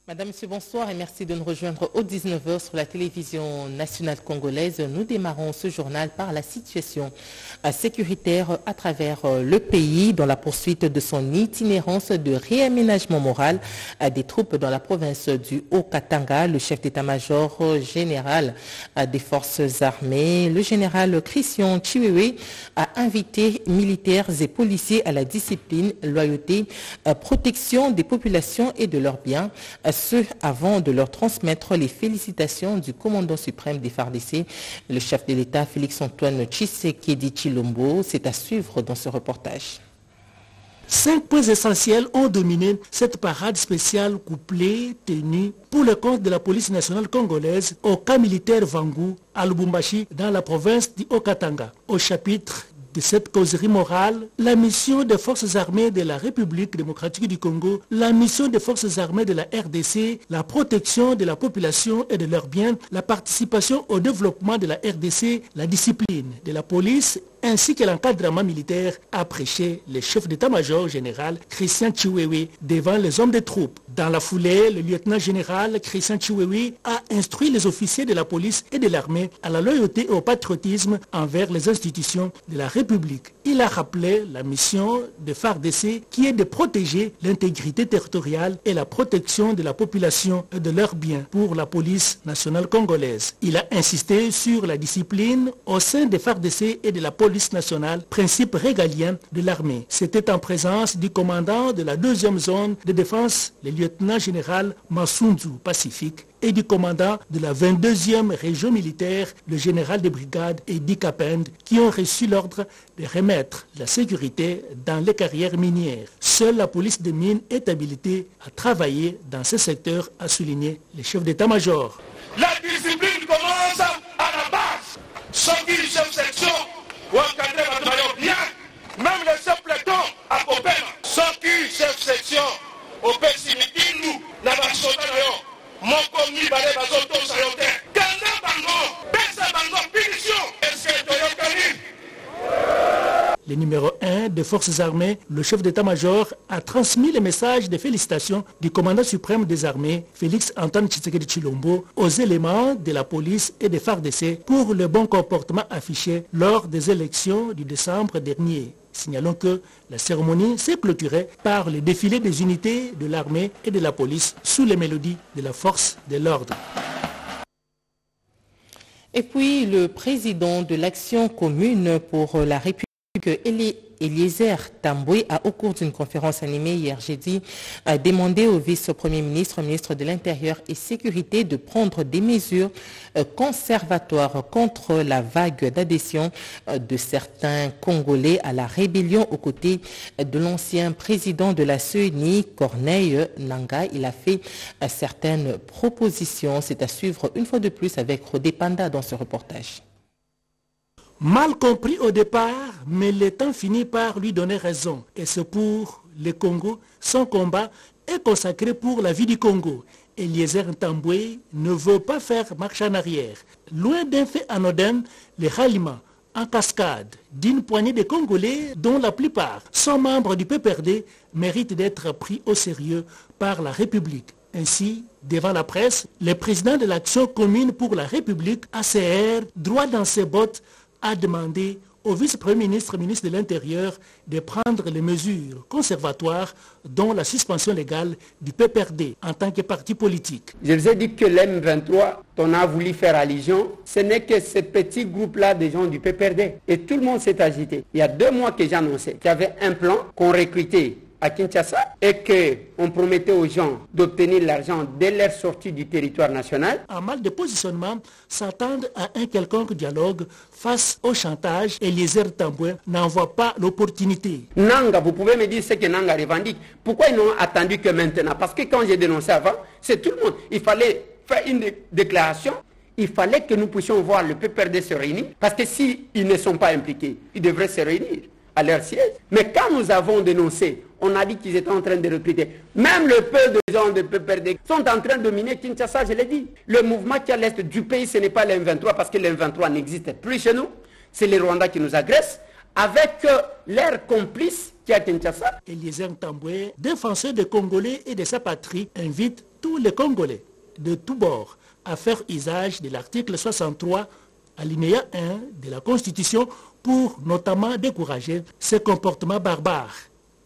Madame, Monsieur, bonsoir et merci de nous rejoindre au 19h sur la télévision nationale congolaise. Nous démarrons ce journal par la situation sécuritaire à travers le pays dans la poursuite de son itinérance de réaménagement moral des troupes dans la province du Haut-Katanga. Le chef d'état-major général des forces armées, le général Christian Chiwewe, a invité militaires et policiers à la discipline, loyauté, protection des populations et de leurs biens, ce avant de leur transmettre les félicitations du commandant suprême des FARDC, le chef de l'État Félix-Antoine Tshisekedi Tshilombo. C'est à suivre dans ce reportage. 5 points essentiels ont dominé cette parade spéciale couplée tenue pour le compte de la police nationale congolaise au camp militaire Vangou à Lubumbashi dans la province du Haut-Katanga. Au chapitre de cette causerie morale, la mission des forces armées de la République démocratique du Congo, la mission des forces armées de la RDC, la protection de la population et de leurs biens, la participation au développement de la RDC, la discipline de la police ainsi que l'encadrement militaire, a prêché le chef d'état-major général Christian Chiwewe devant les hommes des troupes. Dans la foulée, le lieutenant-général Christian Chiwewe a instruit les officiers de la police et de l'armée à la loyauté et au patriotisme envers les institutions de la République. Il a rappelé la mission de FARDC qui est de protéger l'intégrité territoriale et la protection de la population et de leurs biens pour la police nationale congolaise. Il a insisté sur la discipline au sein des FARDC et de la police nationale, principe régalien de l'armée. C'était en présence du commandant de la 2e zone de défense, le lieutenant-général Massunzu Pacifique, et du commandant de la 22e région militaire, le général de brigade Edi Kapend, qui ont reçu l'ordre de remettre la sécurité dans les carrières minières. Seule la police des mines est habilitée à travailler dans ce secteur, a souligné le chef d'état-major. La discipline commence à la base. Sorti du chef section, ou encadré votre bien, même le chef plateau à Popema. Sorti du chef section, au Pessimiti, nous, la Basota, mon commis, balai, basoto, sayote. Kanda bango, pesa bango, punition, est-ce que le numéro 1 des forces armées, le chef d'état-major, a transmis le message de félicitations du commandant suprême des armées, Félix-Antoine Tshisekedi Tshilombo, aux éléments de la police et des FARDC pour le bon comportement affiché lors des élections du décembre dernier. Signalons que la cérémonie s'est clôturée par le défilé des unités de l'armée et de la police sous les mélodies de la force de l'ordre. Et puis le président de l'Action commune pour la République, Eliezer Tambwe, a, au cours d'une conférence animée hier jeudi, demandé au vice-premier ministre, ministre de l'Intérieur et Sécurité, de prendre des mesures conservatoires contre la vague d'adhésion de certains Congolais à la rébellion aux côtés de l'ancien président de la CENI, Corneille Nangaa. Il a fait certaines propositions. C'est à suivre une fois de plus avec Rodé Panda dans ce reportage. Mal compris au départ, mais le temps finit par lui donner raison. Et c'est pour le Congo, son combat est consacré pour la vie du Congo. Eliezer Tambwe ne veut pas faire marche en arrière. Loin d'un fait anodin, le ralliement en cascade d'une poignée de Congolais dont la plupart sont membres du PPRD mérite d'être pris au sérieux par la République. Ainsi, devant la presse, le président de l'Action commune pour la République, ACR, droit dans ses bottes, a demandé au vice-premier ministre, ministre de l'Intérieur, de prendre les mesures conservatoires dont la suspension légale du PPRD en tant que parti politique. Je vous ai dit que l'M23, on a voulu faire allusion, ce n'est que ce petit groupe-là des gens du PPRD. Et tout le monde s'est agité. Il y a 2 mois que j'annonçais qu'il y avait un plan qu'on recrutait à Kinshasa et qu'on promettait aux gens d'obtenir l'argent dès leur sortie du territoire national. En mal de positionnement, s'attendre à un quelconque dialogue face au chantage, Eliezer Tambwe n'en voit pas l'opportunité. Nanga, vous pouvez me dire ce que Nanga revendique. Pourquoi ils n'ont attendu que maintenant? Parce que quand j'ai dénoncé avant, c'est tout le monde. Il fallait faire une déclaration. Il fallait que nous puissions voir le PPRD se réunir. Parce que s'ils ne sont pas impliqués, ils devraient se réunir à leur siège. Mais quand nous avons dénoncé, on a dit qu'ils étaient en train de recruter. Même le peu de gens de PPRD sont en train de dominer Kinshasa, je l'ai dit. Le mouvement qui est à l'est du pays, ce n'est pas l'M23 parce que l'M23 n'existe plus chez nous. C'est les Rwandais qui nous agressent avec leurs complices qui est à Kinshasa. Eliezer Tambwe, défenseur des Congolais et de sa patrie, invite tous les Congolais de tous bords à faire usage de l'article 63, alinéa 1 de la Constitution pour notamment décourager ces comportements barbares.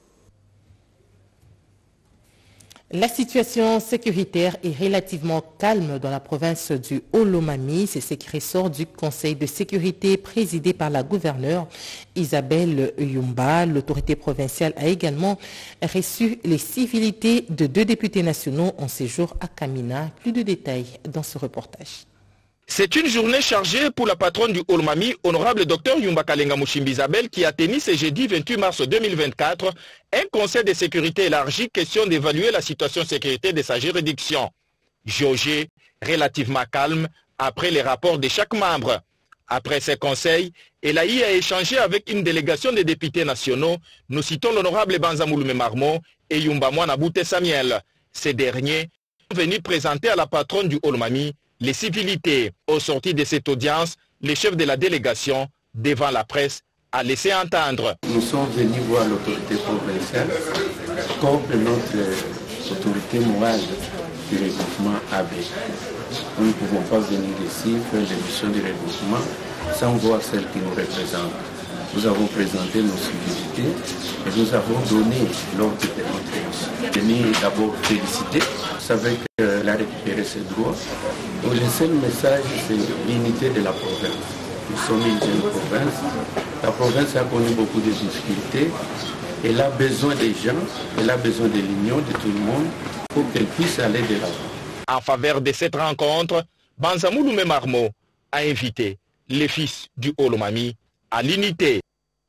La situation sécuritaire est relativement calme dans la province du Haut-Lomami. C'est ce qui ressort du Conseil de sécurité présidé par la gouverneure Isabelle Yumba. L'autorité provinciale a également reçu les civilités de 2 députés nationaux en séjour à Kamina. Plus de détails dans ce reportage. C'est une journée chargée pour la patronne du Haut-Lomami, honorable Dr Yumba Kalenga Mushimbi Isabelle, qui a tenu ce jeudi 28 mars 2024 un conseil de sécurité élargi, question d'évaluer la situation sécurité de sa juridiction. Jaugé, relativement calme, après les rapports de chaque membre. Après ces conseils, Elaï a échangé avec une délégation des députés nationaux. Nous citons l'honorable Banzamouloumé Marmo et Yumba Mouanaboute Samuel. Ces derniers sont venus présenter à la patronne du Haut-Lomami les civilités. Au sorti de cette audience, le chef de la délégation, devant la presse, a laissé entendre. Nous sommes venus voir l'autorité provinciale comme notre autorité morale du regroupement AB. Nous ne pouvons pas venir ici faire l'émission du regroupement sans voir celle qui nous représente. Nous avons présenté nos civilités et nous avons donné l'ordre de notre émission. Venir d'abord féliciter. Vous savez qu'elle a récupéré ses droits. Donc le seul message, c'est l'unité de la province. Nous sommes une jeune province. La province a connu beaucoup de difficultés. Elle a besoin des gens, elle a besoin de l'union de tout le monde pour qu'elle puisse aller de l'avant. En faveur de cette rencontre, Banzamouloumé Marmo a invité les fils du Haut-Lomami à l'unité.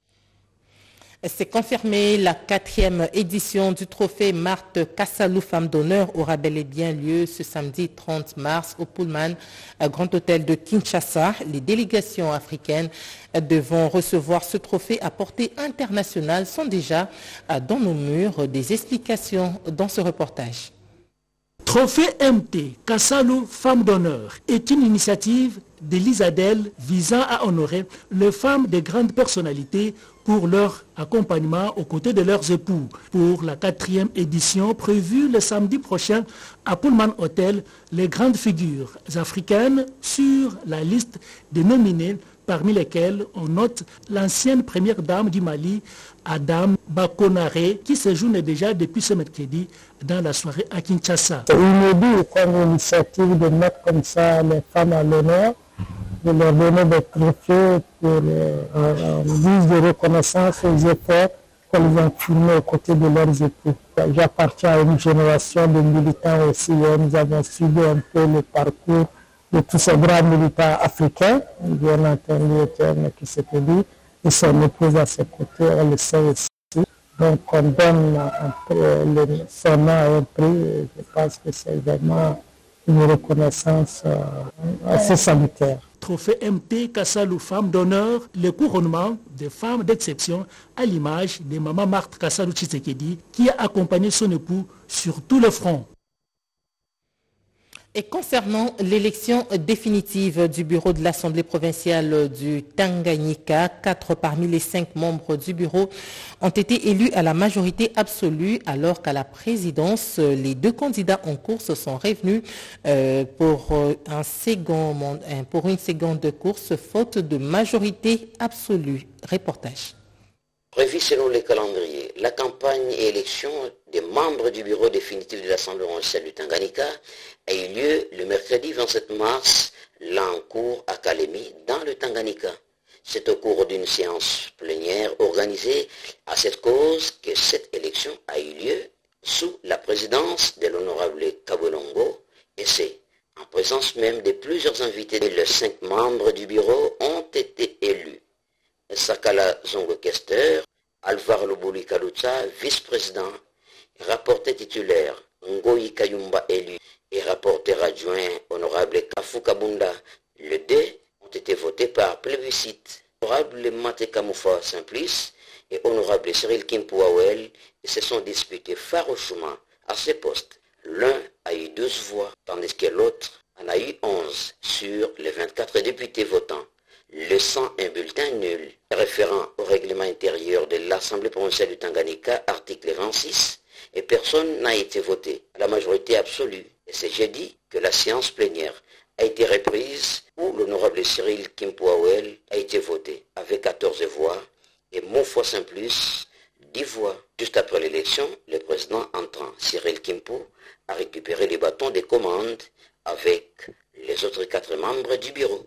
C'est confirmé, la 4e édition du trophée Marthe Kassalou Femme d'honneur aura bel et bien lieu ce samedi 30 mars au Pullman, Grand Hôtel de Kinshasa. Les délégations africaines devant recevoir ce trophée à portée internationale sont déjà dans nos murs. Des explications dans ce reportage. Trophée MT Kassalou Femme d'honneur est une initiative de l'ISADEL visant à honorer les femmes de grandes personnalités pour leur accompagnement aux côtés de leurs époux. Pour la 4e édition prévue le samedi prochain à Pullman Hotel, les grandes figures africaines sur la liste des nominés, parmi lesquelles on note l'ancienne première dame du Mali, Adam Bakonare, qui séjourne déjà depuis ce mercredi dans la soirée à Kinshasa. C'est inédit comme initiative de mettre comme ça les femmes à l'honneur, de leur donner des trophées pour en guise de reconnaissance aux efforts qu'elles ont fournis aux côtés de leurs époux. J'appartiens à une génération de militants aussi, et nous avons suivi un peu le parcours de tous ces grands militants africains, bien entendu Etienne Tshisekedi et son épouse à ses côtés, elle le sait aussi. Donc on donne son nom à un prix, je pense que c'est vraiment une reconnaissance assez salutaire. Trophée MT Kassalou Femme d'honneur, le couronnement des femmes d'exception à l'image de Maman Marthe Kassalou Tshisekedi qui a accompagné son époux sur tout le front. Et concernant l'élection définitive du bureau de l'Assemblée provinciale du Tanganyika, 4 parmi les 5 membres du bureau ont été élus à la majorité absolue, alors qu'à la présidence, les 2 candidats en course sont revenus pour une seconde course, faute de majorité absolue. Reportage. Prévu selon le calendrier, la campagne et élection des membres du bureau définitif de l'Assemblée provinciale du Tanganyika a eu lieu le mercredi 27 mars, là en cours à Kalemi, dans le Tanganyika. C'est au cours d'une séance plénière organisée à cette cause que cette élection a eu lieu sous la présidence de l'honorable Kabonongo, et c'est en présence même de plusieurs invités. Les 5 membres du bureau ont été élus. Sakala Zongo Kester, Alvar Lobuli Kalucha, vice-président, rapporteur titulaire, Ngoyi Kayumba élu et rapporteur adjoint, honorable Kafu Kabunda. Les 2 ont été votés par plébiscite. Honorable Mate Kamoufa Simplice et honorable Cyril Kimpouawel se sont disputés farouchement à ces postes. L'un a eu 12 voix, tandis que l'autre en a eu 11 sur les 24 députés votants, laissant un bulletin nul. Référant au règlement intérieur de l'Assemblée provinciale du Tanganyika, article 26, et personne n'a été voté. La majorité absolue Et c'est jeudi que la séance plénière a été reprise où l'honorable Cyril Kimpo-Awel a été voté avec 14 voix et Monfort Simplus 10 voix. Juste après l'élection, le président entrant, Cyril Kimpo, a récupéré les bâtons des commandes avec les autres 4 membres du bureau.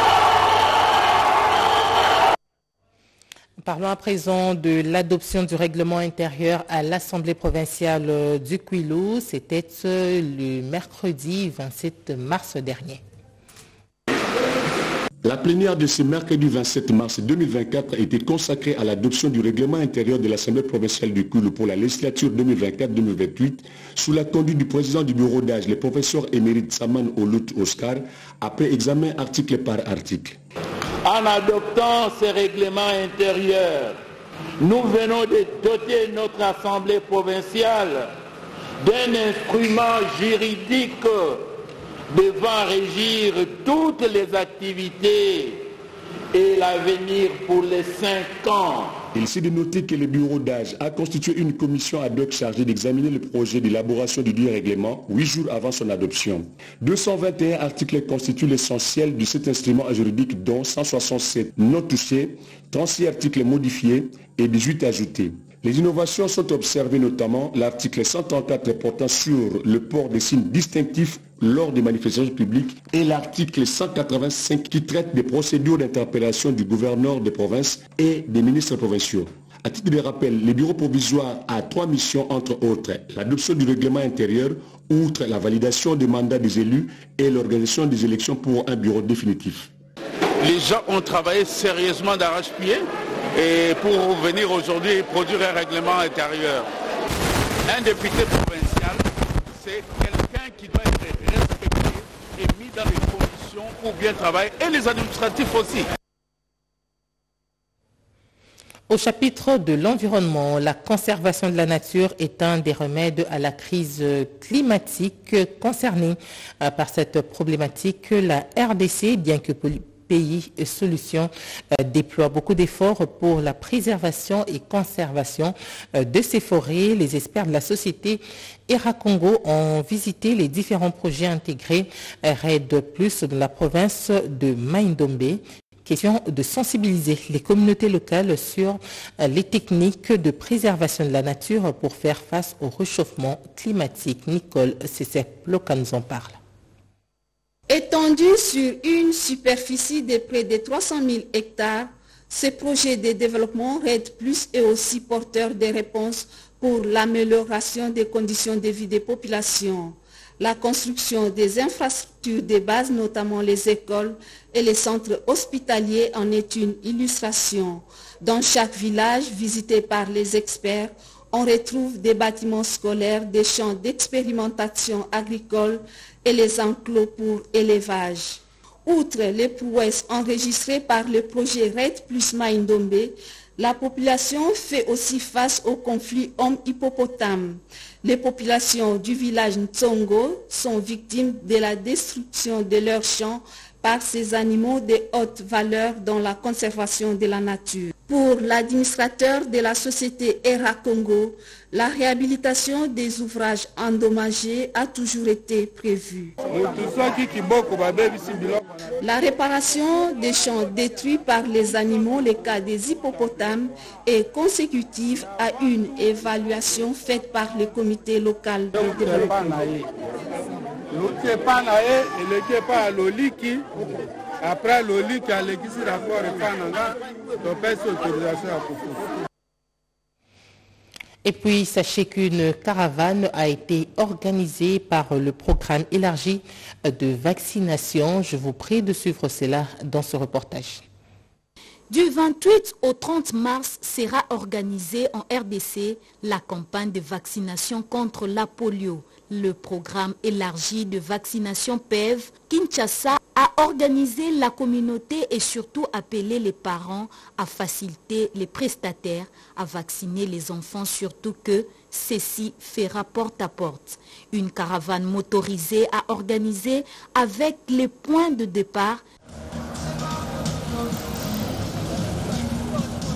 Parlons à présent de l'adoption du règlement intérieur à l'Assemblée provinciale du Kwilu. C'était le mercredi 27 mars dernier. La plénière de ce mercredi 27 mars 2024 a été consacrée à l'adoption du règlement intérieur de l'Assemblée provinciale du Kwilu pour la législature 2024-2028 sous la conduite du président du bureau d'âge, le professeur émérite Saman Olut Oscar, après examen article par article. En adoptant ce règlement intérieur, nous venons de doter notre Assemblée provinciale d'un instrument juridique devant régir toutes les activités et l'avenir pour les 5 ans. Il s'est de noter que le bureau d'âge a constitué une commission ad hoc chargée d'examiner le projet d'élaboration du dit règlement 8 jours avant son adoption. 221 articles constituent l'essentiel de cet instrument juridique dont 167 non touchés, 36 articles modifiés et 18 ajoutés. Les innovations sont observées notamment l'article 134 portant sur le port des signes distinctifs lors des manifestations publiques et l'article 185 qui traite des procédures d'interpellation du gouverneur de province et des ministres provinciaux. À titre de rappel, le bureau provisoire a 3 missions entre autres. L'adoption du règlement intérieur, outre la validation des mandats des élus et l'organisation des élections pour un bureau définitif. Les gens ont travaillé sérieusement d'arrache-pied et pour venir aujourd'hui produire un règlement intérieur. Un député provincial, c'est quelqu'un qui doit être respecté et mis dans les conditions pour bien travailler, et les administratifs aussi. Au chapitre de l'environnement, la conservation de la nature est un des remèdes à la crise climatique. Concernée par cette problématique, la RDC, bien que pays et solutions, déploie beaucoup d'efforts pour la préservation et conservation de ces forêts. Les experts de la société ERA-Congo ont visité les différents projets intégrés RED+ dans la province de Mai-Ndombe. Question de sensibiliser les communautés locales sur les techniques de préservation de la nature pour faire face au réchauffement climatique. Nicole Cessep-Loca nous en parle. Étendu sur une superficie de près de 300 000 hectares, ce projet de développement RED+ est aussi porteur de réponses pour l'amélioration des conditions de vie des populations. La construction des infrastructures de base, notamment les écoles et les centres hospitaliers, en est une illustration. Dans chaque village visité par les experts, on retrouve des bâtiments scolaires, des champs d'expérimentation agricole et les enclos pour élevage. Outre les prouesses enregistrées par le projet RED+ Mai-Ndombe, la population fait aussi face au conflit homme-hippopotame. Les populations du village Ntsongo sont victimes de la destruction de leurs champs par ces animaux de haute valeur dans la conservation de la nature. Pour l'administrateur de la société ERA-Congo, la réhabilitation des ouvrages endommagés a toujours été prévue. La réparation des champs détruits par les animaux, le cas des hippopotames, est consécutive à une évaluation faite par le comité local de développement. Après l'OLIC, à l'église rapport Et puis, sachez qu'une caravane a été organisée par le programme élargi de vaccination. Je vous prie de suivre cela dans ce reportage. Du 28 au 30 mars sera organisée en RDC la campagne de vaccination contre la polio. Le programme élargi de vaccination PEV Kinshasa a organisé la communauté et surtout appelé les parents à faciliter les prestataires à vacciner les enfants, surtout que ceci fera porte à porte. Une caravane motorisée a organisé avec les points de départ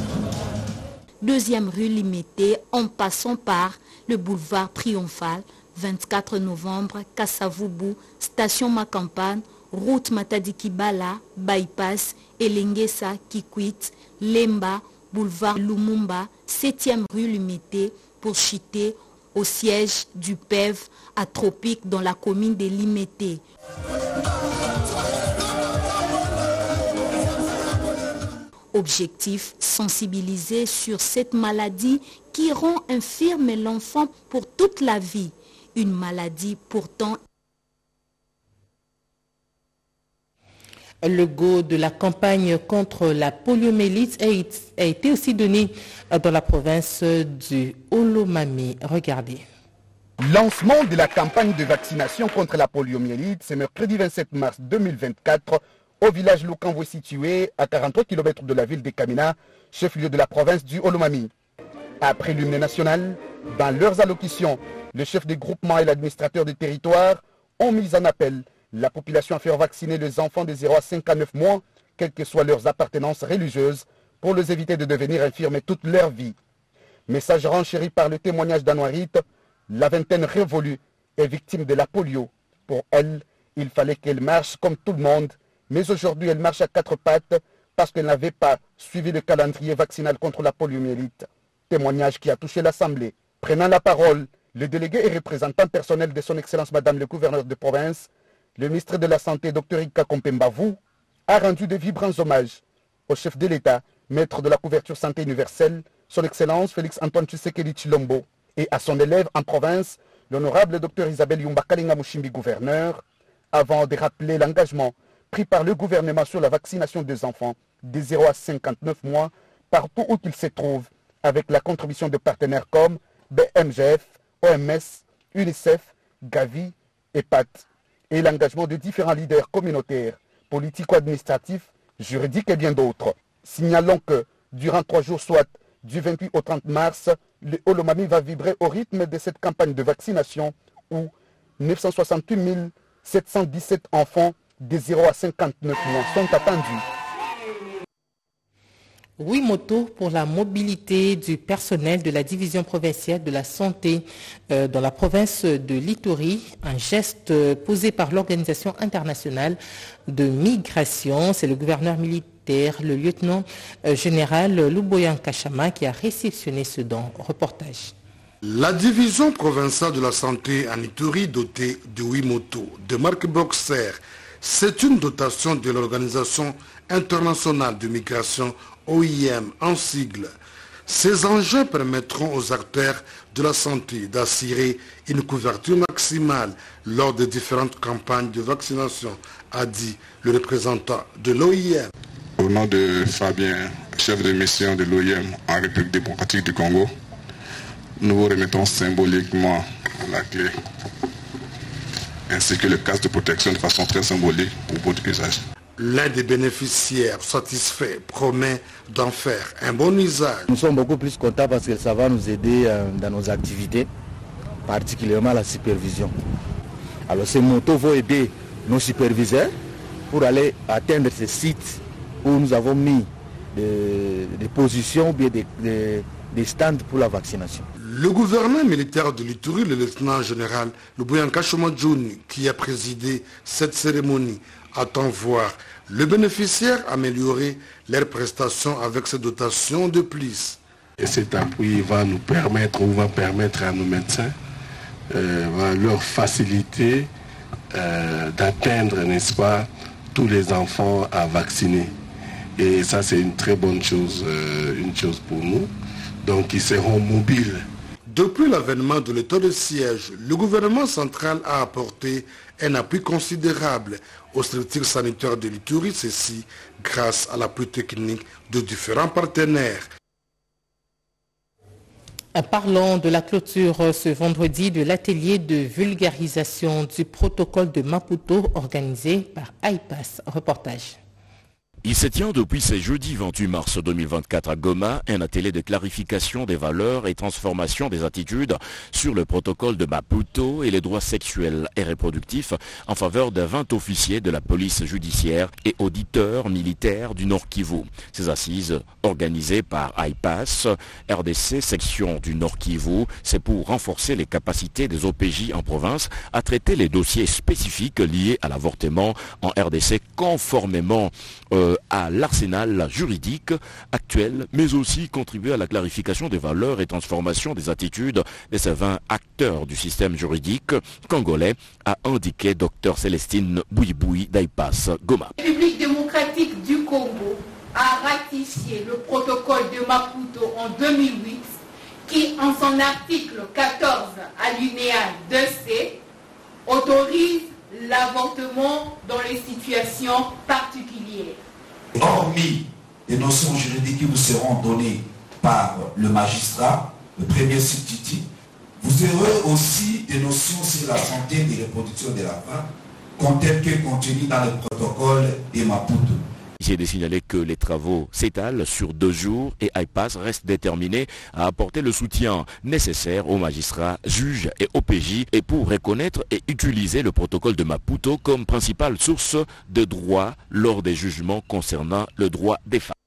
deuxième rue Limitée en passant par le boulevard Triomphal 24 novembre, Kassavubu, station Makampane, route Matadi-Kibala, Bypass, Elengesa, Kikwit, Lemba, boulevard Lumumba, 7e rue Limité, pour Chité, au siège du PEV à Tropique dans la commune de Limité. Objectif, sensibiliser sur cette maladie qui rend infirme l'enfant pour toute la vie. Une maladie pourtant. Le go de la campagne contre la poliomyélite a été aussi donné dans la province du Olomami. Regardez. Lancement de la campagne de vaccination contre la poliomyélite, c'est mercredi 27 mars 2024 au village Lukamvo situé à 43 km de la ville de Kamina, chef-lieu de la province du Olomami. Après l'hymne national, dans leurs allocutions, le chef des groupements et l'administrateur du territoire ont mis en appel la population à faire vacciner les enfants de 0 à 5 à 9 mois, quelles que soient leurs appartenances religieuses, pour les éviter de devenir infirmes toute leur vie. Message renchéri par le témoignage d'Anouarit, la vingtaine révolue est victime de la polio. Pour elle, il fallait qu'elle marche comme tout le monde, mais aujourd'hui elle marche à 4 pattes parce qu'elle n'avait pas suivi le calendrier vaccinal contre la poliomyélite. Témoignage qui a touché l'Assemblée. Prenant la parole, le délégué et représentant personnel de son Excellence Madame le gouverneur de province, le ministre de la Santé, Dr Ika Kompembavou, a rendu de vibrants hommages au chef de l'État, maître de la couverture santé universelle, son Excellence Félix-Antoine Tshisekedi Tshilombo, et à son élève en province, l'honorable Dr Isabelle Yumba Kalenga Mushimbi, gouverneur, avant de rappeler l'engagement pris par le gouvernement sur la vaccination des enfants de 0 à 59 mois, partout où qu'ils se trouvent, avec la contribution de partenaires comme BMGF, OMS, UNICEF, Gavi et PAT, et l'engagement de différents leaders communautaires, politico-administratifs, juridiques et bien d'autres. Signalons que, durant 3 jours, soit du 28 au 30 mars, le Olomami va vibrer au rythme de cette campagne de vaccination où 968 717 enfants de 0 à 59 mois sont attendus. 8 motos pour la mobilité du personnel de la division provinciale de la santé dans la province de l'Ituri, un geste posé par l'Organisation internationale de migration. C'est le gouverneur militaire, le lieutenant général Luboyan Kachama, qui a réceptionné ce don. Reportage. La division provinciale de la santé en Ituri, dotée de 8 motos de marque Boxer, c'est une dotation de l'Organisation internationale de migration OIM en sigle. Ces engins permettront aux acteurs de la santé d'assurer une couverture maximale lors des différentes campagnes de vaccination, a dit le représentant de l'OIM. Au nom de Fabien, chef de mission de l'OIM en République démocratique du Congo, nous vous remettons symboliquement la clé ainsi que le casque de protection de façon très symbolique pour votre usage. L'un des bénéficiaires satisfaits promet d'en faire un bon usage. Nous sommes beaucoup plus contents parce que ça va nous aider dans nos activités, particulièrement la supervision. Alors ces motos vont aider nos superviseurs pour aller atteindre ces sites où nous avons mis des positions ou bien des stands pour la vaccination. Le gouverneur militaire de l'Ituri, le lieutenant général Luboyan Kachama Djouni, qui a présidé cette cérémonie, attend voir le bénéficiaire améliorer leurs prestations avec ces dotations de plus. Et cet appui va nous permettre, ou va permettre à nos médecins, va leur faciliter d'atteindre, n'est-ce pas, tous les enfants à vacciner. Et ça, c'est une très bonne chose, une chose pour nous. Donc, ils seront mobiles. Depuis l'avènement de l'état de siège, le gouvernement central a apporté un appui considérable aux structures sanitaires de l'Ituri, ceci grâce à l'appui technique de différents partenaires. Parlons de la clôture ce vendredi de l'atelier de vulgarisation du protocole de Maputo organisé par IPAS. Reportage. Il se tient depuis ce jeudi 28 mars 2024 à Goma un atelier de clarification des valeurs et transformation des attitudes sur le protocole de Maputo et les droits sexuels et reproductifs en faveur de 20 officiers de la police judiciaire et auditeurs militaires du Nord Kivu. Ces assises, organisées par IPAS, RDC section du Nord Kivu, c'est pour renforcer les capacités des OPJ en province à traiter les dossiers spécifiques liés à l'avortement en RDC conformément à l'arsenal juridique actuel, mais aussi contribuer à la clarification des valeurs et transformation des attitudes de ces 20 acteurs du système juridique congolais, a indiqué Dr Célestine Bouiboui d'Aipas Goma. La République démocratique du Congo a ratifié le protocole de Maputo en 2008 qui, en son article 14 alinéa 2C, autorise l'avortement dans les situations particulières. Hormis les notions juridiques qui vous seront données par le magistrat, le premier substitut, vous aurez aussi des notions sur la santé et la reproduction de la femme, telles que contenues dans le protocole de Maputo. J'ai de signaler que les travaux s'étalent sur 2 jours et IPAS reste déterminé à apporter le soutien nécessaire aux magistrats, juges et OPJ et pour reconnaître et utiliser le protocole de Maputo comme principale source de droit lors des jugements concernant le droit des femmes.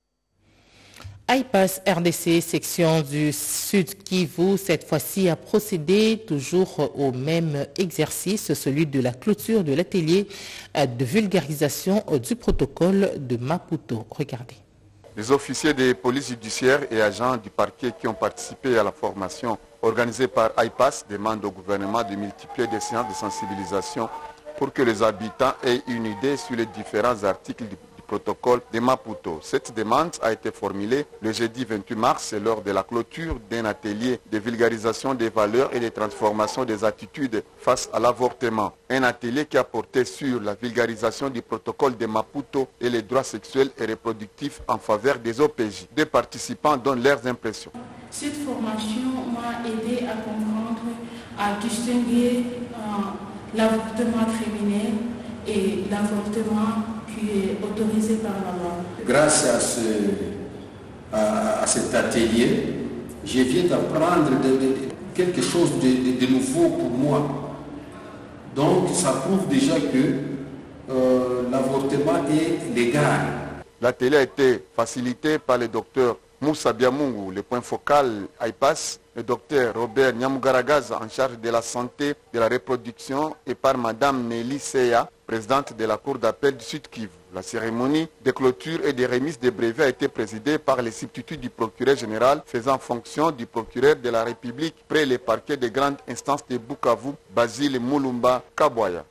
IPAS RDC, section du Sud Kivu, cette fois-ci a procédé toujours au même exercice, celui de la clôture de l'atelier de vulgarisation du protocole de Maputo. Regardez. Les officiers des polices judiciaires et agents du parquet qui ont participé à la formation organisée par IPAS demandent au gouvernement de multiplier des séances de sensibilisation pour que les habitants aient une idée sur les différents articles du protocole de Maputo. Cette demande a été formulée le jeudi 28 mars lors de la clôture d'un atelier de vulgarisation des valeurs et de transformation des attitudes face à l'avortement. Un atelier qui a porté sur la vulgarisation du protocole de Maputo et les droits sexuels et reproductifs en faveur des OPJ. Des participants donnent leurs impressions. Cette formation m'a aidé à comprendre, à distinguer l'avortement criminel et l'avortement qui est autorisé par la loi. Grâce à cet atelier, je viens d'apprendre quelque chose de nouveau pour moi. Donc ça prouve déjà que l'avortement est légal. L'atelier a été facilité par le docteur Moussa Biamungu, le point focal IPAS, le docteur Robert Nyamugaragaza en charge de la santé, de la reproduction et par Madame Nelly Seya, présidente de la Cour d'appel du Sud Kivu. La cérémonie de clôture et de remise des brevets a été présidée par les substituts du procureur général faisant fonction du procureur de la République près les parquets de grande instance de Bukavu, Basile Moulumba Kabwaya.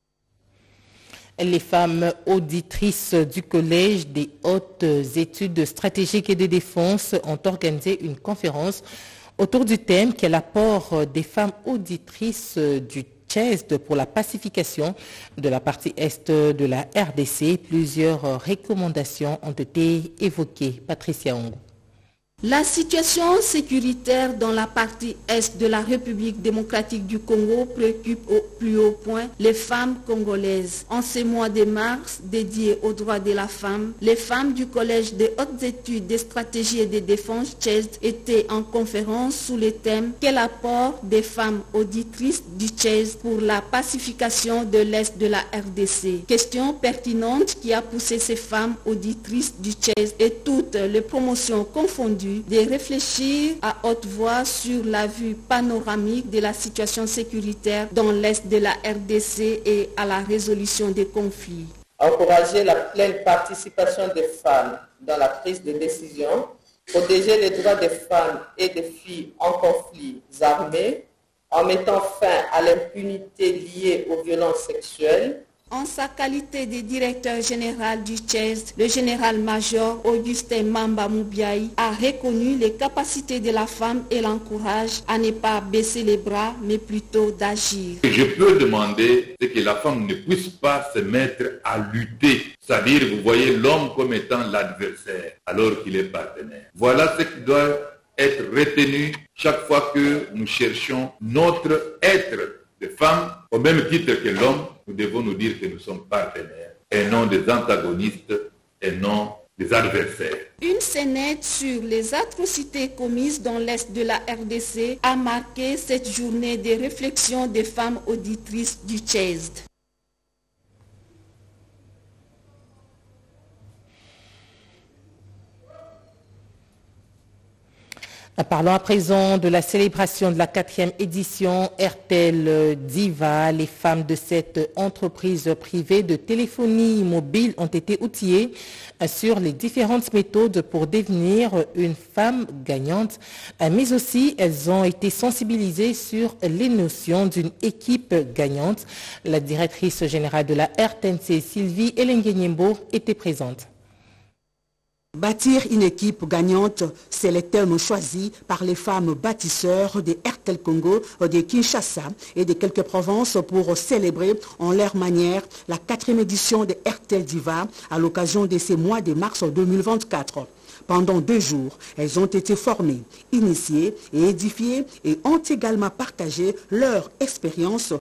Les femmes auditrices du Collège des hautes études stratégiques et de défense ont organisé une conférence autour du thème qui est l'apport des femmes auditrices du CHESD pour la pacification de la partie est de la RDC. Plusieurs recommandations ont été évoquées. Patricia Ongo. La situation sécuritaire dans la partie est de la République démocratique du Congo préoccupe au plus haut point les femmes congolaises. En ce mois de mars dédié aux droits de la femme, les femmes du Collège des hautes études des stratégies et de défense CHESD étaient en conférence sous le thème « Quel apport des femmes auditrices du CHESD pour la pacification de l'Est de la RDC ?» Question pertinente qui a poussé ces femmes auditrices du CHESD et toutes les promotions confondues de réfléchir à haute voix sur la vue panoramique de la situation sécuritaire dans l'Est de la RDC et à la résolution des conflits. Encourager la pleine participation des femmes dans la prise de décision, protéger les droits des femmes et des filles en conflits armés, en mettant fin à l'impunité liée aux violences sexuelles. En sa qualité de directeur général du CHESD, le général-major Augustin Mamba Moubiaï a reconnu les capacités de la femme et l'encourage à ne pas baisser les bras, mais plutôt d'agir. Je peux demander que la femme ne puisse pas se mettre à lutter. C'est-à-dire, vous voyez l'homme comme étant l'adversaire, alors qu'il est partenaire. Voilà ce qui doit être retenu chaque fois que nous cherchons notre être de femme, au même titre que l'homme, nous devons nous dire que nous sommes partenaires et non des antagonistes et non des adversaires. Une scénette sur les atrocités commises dans l'Est de la RDC a marqué cette journée des réflexions des femmes auditrices du CHESD. Parlons à présent de la célébration de la 4e édition RTL Diva. Les femmes de cette entreprise privée de téléphonie mobile ont été outillées sur les différentes méthodes pour devenir une femme gagnante, mais aussi elles ont été sensibilisées sur les notions d'une équipe gagnante. La directrice générale de la RTNC, Sylvie Elenguenyembo, était présente. Bâtir une équipe gagnante, c'est le terme choisi par les femmes bâtisseurs de RTL Congo, de Kinshasa et de quelques provinces pour célébrer en leur manière la 4e édition de RTL Diva à l'occasion de ces mois de mars 2024. Pendant 2 jours, elles ont été formées, initiées et édifiées et ont également partagé leur expérience